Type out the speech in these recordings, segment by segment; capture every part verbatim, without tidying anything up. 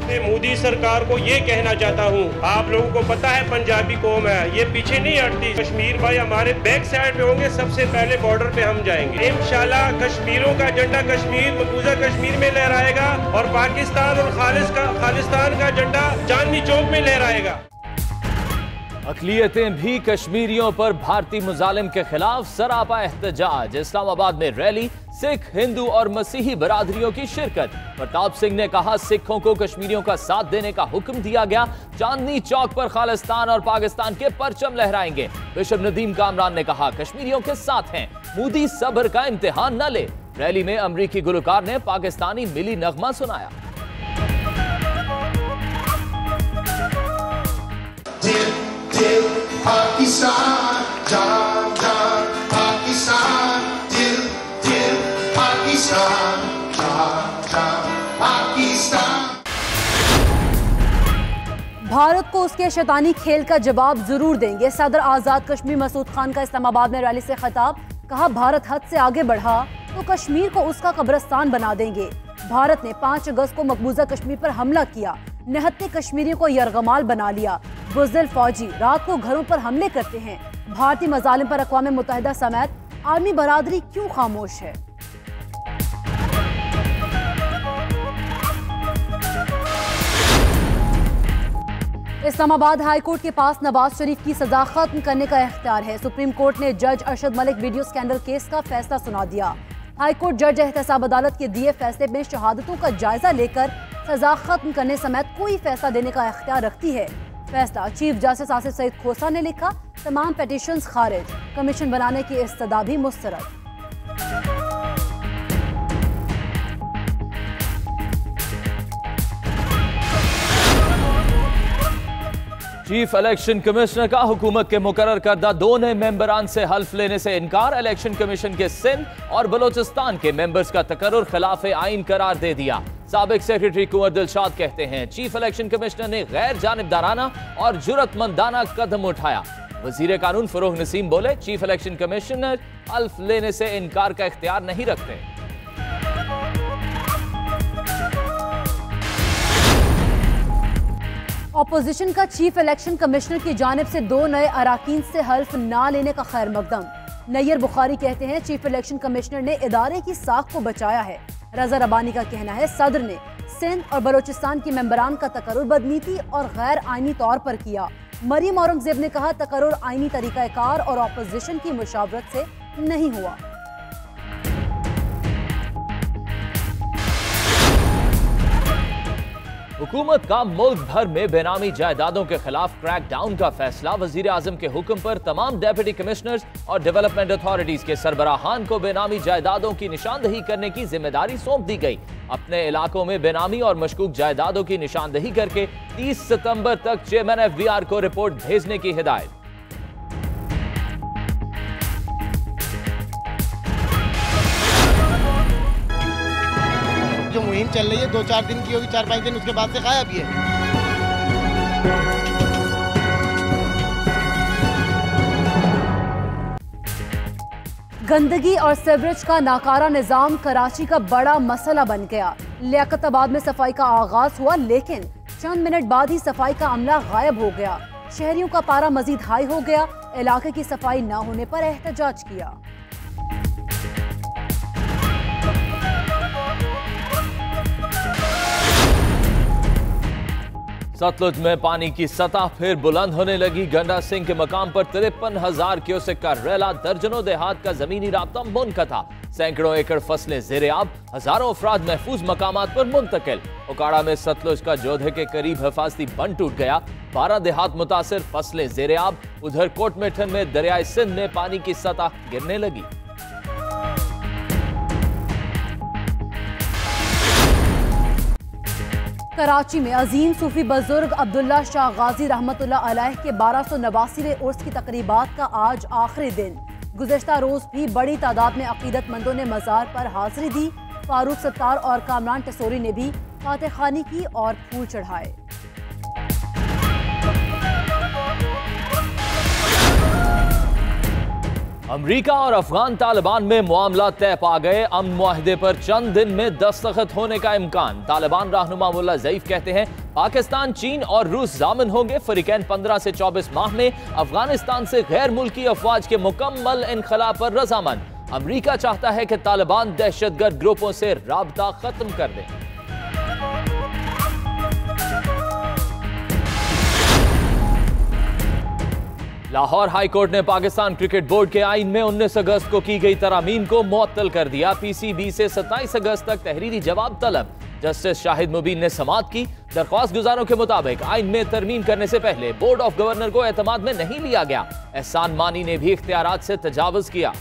वास्ते मोदी सरकार को ये कहना चाहता हूँ, आप लोगों को पता है पंजाबी कौम है, ये पीछे नहीं हटती। कश्मीर भाई हमारे बैक साइड पे होंगे, सबसे पहले बॉर्डर पे हम जाएंगे। इंशाल्लाह कश्मीरों का झंडा कश्मीर मकबूजा कश्मीर में लहराएगा और पाकिस्तान और खालिस का खालिस्तान का झंडा चांदनी चौक में लहराएगा। अक़लियतें भी कश्मीरियों पर भारतीय मुजालिम के खिलाफ सरापा एहतजाज। इस्लामाबाद में रैली, सिख, हिंदू और मसीही बरादरियों की शिरकत। प्रताप सिंह ने कहा, सिखों को कश्मीरियों का साथ देने का हुक्म दिया गया। चांदनी चौक पर खालिस्तान और पाकिस्तान के परचम लहराएंगे। बिशप नदीम कामरान ने कहा, कश्मीरियों के साथ हैं, मोदी सब्र का इम्तिहान न ले। रैली में अमरीकी गुलकार ने पाकिस्तानी मिली नगमा सुनाया। दिल पाकिस्तान, जान जान पाकिस्तान, दिल दिल पाकिस्तान, जान जान पाकिस्तान। भारत को उसके शैतानी खेल का जवाब जरूर देंगे। सदर आजाद कश्मीर मसूद खान का इस्लामाबाद में रैली से खिताब। कहा, भारत हद से आगे बढ़ा तो कश्मीर को उसका कब्रिस्तान बना देंगे। भारत ने पाँच अगस्त को मकबूजा कश्मीर पर हमला किया, निहत्ते कश्मीरियों को यरगमाल बना लिया। बुज़दिल फौजी रात को घरों पर हमले करते हैं। भारतीय मजालिम पर अक़वाम मुत्तहिदा समेत आर्मी बरादरी क्यों खामोश है? इस्लामाबाद हाई कोर्ट के पास नवाज शरीफ की सजा खत्म करने का इख्तियार है। सुप्रीम कोर्ट ने जज Arshad Malik video scandal case का फैसला सुना दिया। हाई कोर्ट जज एहतसाब अदालत के दिए फैसले में शहादतों का जायजा लेकर सजा खत्म करने समेत कोई फैसला देने का इख्तियार रखती है। फैसला चीफ जस्टिस आसिफ सईद खोसा ने लिखा। तमाम पिटीशंस खारिज, कमीशन बनाने की इस्तदा भी मुस्तरद। चीफ इलेक्शन कमिश्नर का हुकूमत के मुकर्रर करदा दो नए मेंबरान से हल्फ लेने से इनकार। इलेक्शन कमीशन के सिंध और बलोचिस्तान के मेंबर्स का तकर्रुर खिलाफ आइन करार दे दिया। साबिक सेक्रेटरी कुंवर दिलशाद कहते हैं, चीफ इलेक्शन कमिश्नर ने गैर जानिबदाराना और जुर्रतमंदाना कदम उठाया। वजीर कानून फरोग नसीम बोले, चीफ इलेक्शन कमिश्नर हल्फ लेने से इनकार का इख्तियार नहीं रखते। ऑपोजिशन का चीफ इलेक्शन कमिश्नर की जानिब से दो नए अराकीन से हल्फ ना लेने का खैर मकदम। नैयर बुखारी कहते हैं, चीफ इलेक्शन कमिश्नर ने इदारे की साख को बचाया है। रजा रबानी का कहना है, सदर ने सिंध और बलोचिस्तान के मेंबरान का तकर्रुर बदनीति और गैर आईनी तौर पर किया। मरीम औरंगजेब ने कहा, तकर्रुर आईनी तरीकाकार और ऑपोजिशन की मुशावरत से नहीं हुआ। हुकूमत का मुल्क भर में बेनामी जायदादों के खिलाफ क्रैक डाउन का फैसला। वजीर आजम के हुक्म पर तमाम डेप्यूटी कमिश्नर्स और डेवलपमेंट अथॉरिटीज के सरबराहान को बेनामी जायदादों की निशानदही करने की जिम्मेदारी सौंप दी गई। अपने इलाकों में बेनामी और मशकूक जायदादों की निशानदही करके तीस सितंबर तक चेयरमैन एफ बी आर को रिपोर्ट भेजने की हिदायत। जो मुहिम चल रही है दो चार दिन की होगी, चार पाँच दिन उसके बाद से गायब ही है। गंदगी और सीवरेज का नाकारा निजाम कराची का बड़ा मसला बन गया। लियाकताबाद में सफाई का आगाज हुआ, लेकिन चंद मिनट बाद ही सफाई का अमला गायब हो गया। शहरियों का पारा मजीद हाई हो गया। इलाके की सफाई न होने पर एहतजाज किया। सतलुज में पानी की सतह फिर बुलंद होने लगी। गंडा सिंह के मकाम पर तिरपन हजार क्यूसेक का रेला, दर्जनों देहात का जमीनी राब्ता मुनक़ता। सैकड़ों एकड़ फसलें ज़ेर-ए-आब, हजारों अफराद महफूज मकामात पर मुंतकिल। उकाड़ा में सतलुज का जोधे के करीब हिफाजती बंद टूट गया। बारह देहात मुतासिर, फसलें ज़ेर-ए-आब। उधर कोटमेठन में दरियाए सिंध में पानी की सतह गिरने लगी। कराची में अजीम सूफी बुजुर्ग अब्दुल्ला शाह गाजी रहमतुल्लाह अलैह के बारह सौ नवासीवें उर्स की तकरीबात का आज आखिरी दिन। गुज़श्ता रोज भी बड़ी तादाद में अकीदतमंदों ने मज़ार पर हाजिरी दी। फारूक सत्तार और कामरान टसोरी ने भी फातिह खानी की और फूल चढ़ाए। अमरीका और अफगान तालिबान में मामला तय पा गए। अमन मुआहदे पर चंद दिन में दस्तखत होने का इम्कान। तालिबान रहनुमा मुल्ला ज़ईफ कहते हैं, पाकिस्तान, चीन और रूस जामिन होंगे। फरीकैन पंद्रह से चौबीस माह में अफगानिस्तान से गैर मुल्की अफवाज के मुकम्मल इनखला पर रजामंद। अमरीका चाहता है कि तालिबान दहशतगर्द ग्रुपों से राबता खत्म कर दे। लाहौर हाई कोर्ट ने पाकिस्तान क्रिकेट बोर्ड के आइन में उन्नीस अगस्त को की गई तरामीम को मुअत्तल कर दिया। पीसीबी से सत्ताईस अगस्त तक तहरीरी जवाब तलब। जस्टिस शाहिद मुबीन ने समाअत की। दरख्वास्त गुजारों के मुताबिक आइन में तरमीम करने से पहले बोर्ड ऑफ गवर्नर को एतमाद में नहीं लिया गया। एहसान मानी ने भी इख्तियारात से तजावुज किया।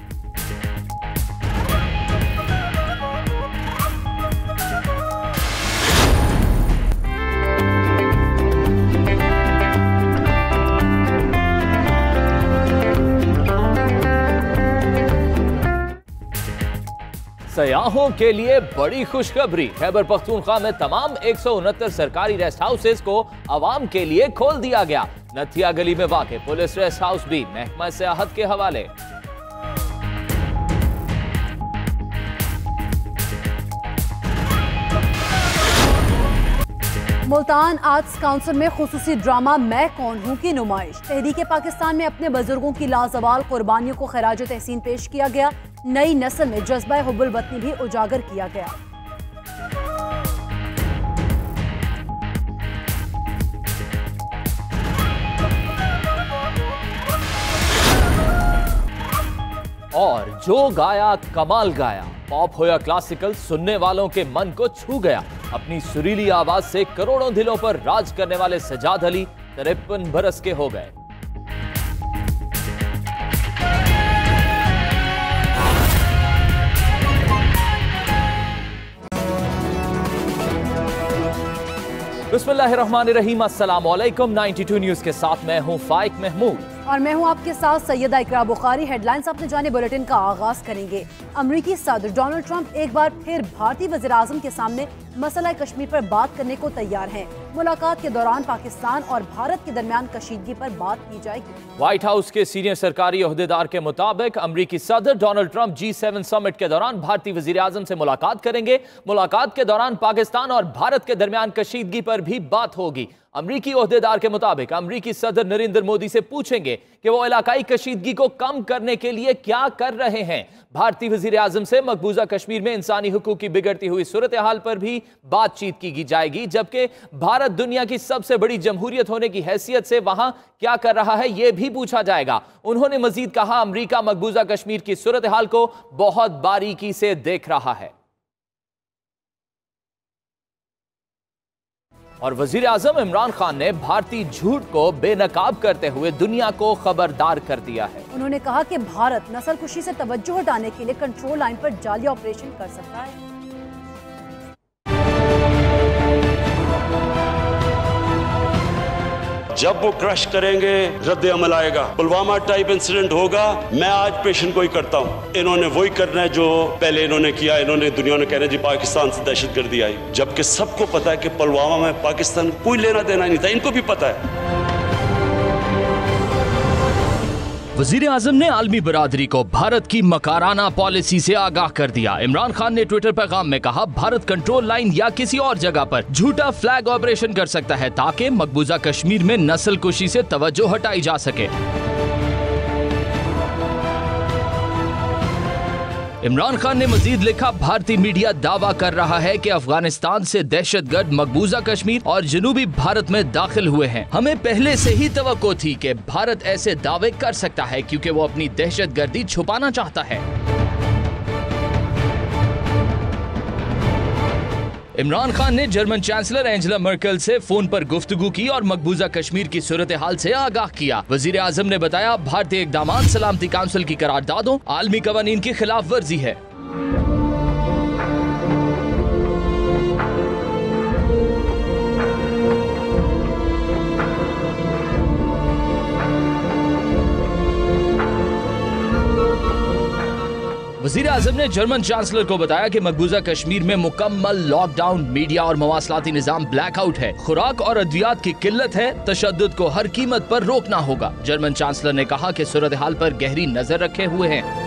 सयाहों के लिए बड़ी खुशखबरी। खैबर पख्तूनख्वा में तमाम एक सौ उनहत्तर सरकारी रेस्ट हाउसेस को आवाम के लिए खोल दिया गया। नथिया गली में वाक़े पुलिस रेस्ट हाउस भी महकमा सियाहत के हवाले। मुल्तान आर्ट्स काउंसिल में खुसूसी ड्रामा मैं कौन हूं की नुमाइश। तहरीक पाकिस्तान में अपने बुजुर्गों की लाजवाल कुर्बानियों को खराज तहसीन पेश किया गया। नई नस्ल में जज्बा हुब्बुल वतनी भी उजागर किया गया। और जो गाया कमाल गाया। पॉप हो या क्लासिकल, सुनने वालों के मन को छू गया। अपनी सुरीली आवाज से करोड़ों दिलों पर राज करने वाले सजाद अली तिरपन बरस के हो गए। बिस्मिल्लाहिर्रहमानिर्रहीम, अस्सलाम वालेकुम। बानवे न्यूज के साथ मैं हूं फाइक महमूद और मैं हूं आपके साथ सैयदा इकरा बुखारी। हेडलाइंस अपने जाने बुलेटिन का आगाज करेंगे। अमरीकी सदर डोनाल्ड ट्रंप एक बार फिर भारतीय वज़ीर आज़म के सामने मसला कश्मीर पर बात करने को तैयार हैं। मुलाकात के दौरान पाकिस्तान और भारत के दरमियान कशीदगी पर बात की जाएगी। व्हाइट हाउस के सीनियर सरकारी ओहदेदार के मुताबिक अमरीकी सदर Donald Trump G seven summit के दौरान भारतीय वज़ीर आज़म से मुलाकात करेंगे। मुलाकात के दौरान पाकिस्तान और भारत के दरमियान कशीदगी पर भी बात होगी। अमरीकी ओहदेदार के मुताबिक अमरीकी सदर नरेंद्र मोदी से पूछेंगे कि वो इलाकाई कशीदगी को कम करने के लिए क्या कर रहे हैं। भारतीय वज़ीर आज़म से मकबूजा कश्मीर में इंसानी हुकूक की बिगड़ती हुई सूरत हाल पर भी बातचीत की जाएगी, जबकि भारत दुनिया की सबसे बड़ी जमहूरियत होने की हैसियत से वहां क्या कर रहा है यह भी पूछा जाएगा। उन्होंने मजीद कहा, अमरीका मकबूजा कश्मीर की सूरत हाल को बहुत बारीकी से देख रहा है। और वजीर आजम इमरान खान ने भारतीय झूठ को बेनकाब करते हुए दुनिया को खबरदार कर दिया है। उन्होंने कहा कि भारत नस्ल कुशी से तवज्जो हटाने के लिए कंट्रोल लाइन पर जाली ऑपरेशन कर सकता है। जब वो क्रश करेंगे रद्द अमल आएगा। पुलवामा टाइप इंसिडेंट होगा। मैं आज पेशन को ही करता हूँ। इन्होंने वही करना है जो पहले इन्होंने किया। इन्होंने दुनिया ने कहना जी पाकिस्तान से दहशतगर्दी आई, जबकि सबको पता है कि पुलवामा में पाकिस्तान कोई लेना देना नहीं था। इनको भी पता है। वजीर आजम ने आलमी बरादरी को भारत की मकाराना पॉलिसी से आगाह कर दिया। इमरान खान ने ट्विटर पैगाम में कहा, भारत कंट्रोल लाइन या किसी और जगह पर झूठा फ्लैग ऑपरेशन कर सकता है ताकि मकबूजा कश्मीर में नस्ल कुशी से तवज्जो हटाई जा सके। इमरान खान ने मजीद लिखा, भारतीय मीडिया दावा कर रहा है कि अफगानिस्तान से दहशतगर्द मकबूजा कश्मीर और जनूबी भारत में दाखिल हुए हैं। हमें पहले से ही तवक्को थी कि भारत ऐसे दावे कर सकता है क्योंकि वो अपनी दहशतगर्दी छुपाना चाहता है। इमरान खान ने जर्मन चांसलर एंजेला मर्केल से फोन पर गुफ्तगू की और मकबूजा कश्मीर की सूरत हाल से आगाह किया। वजीर आजम ने बताया, भारतीय इक़दामात सलामती काउंसिल की करारदादों आलमी कवानीन की खिलाफ वर्जी है। वज़ीर आज़म ने जर्मन चांसलर को बताया कि मकबूजा कश्मीर में मुकम्मल लॉकडाउन, मीडिया और मवासलाती निजाम ब्लैकआउट है। खुराक और अद्वियात की किल्लत है। तशद्दुद को हर कीमत पर रोकना होगा। जर्मन चांसलर ने कहा कि सूरत हाल पर गहरी नजर रखे हुए हैं।